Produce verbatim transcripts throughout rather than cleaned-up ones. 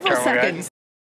seconds.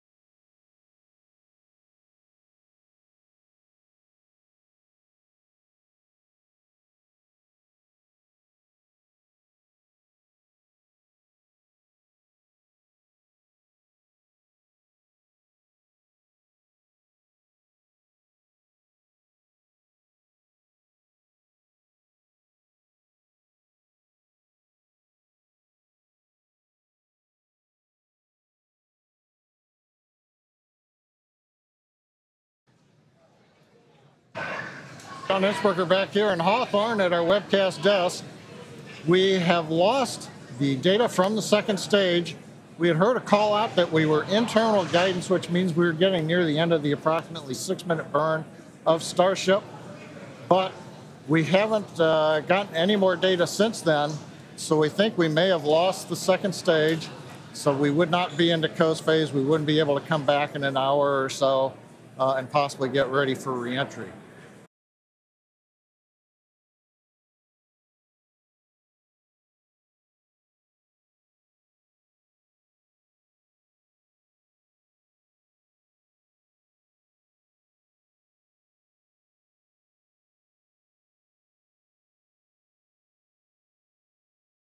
John Innsbrucker back here in Hawthorne at our webcast desk. We have lost the data from the second stage. We had heard a call out that we were internal guidance, which means we were getting near the end of the approximately six minute burn of Starship, but we haven't uh, gotten any more data since then. So we think we may have lost the second stage. So we would not be into coast phase. We wouldn't be able to come back in an hour or so uh, and possibly get ready for reentry.